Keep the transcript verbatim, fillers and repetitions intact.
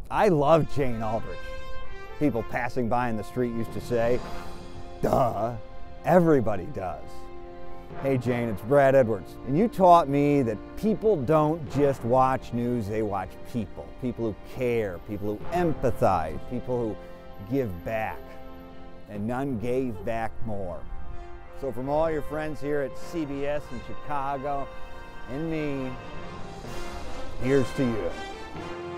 I love Jane Aldrich. People passing by in the street used to say, duh, everybody does. Hey Jane, it's Brad Edwards, and you taught me that people don't just watch news, they watch people. People who care, people who empathize, people who give back. And none gave back more. So from all your friends here at C B S in Chicago and me, here's to you.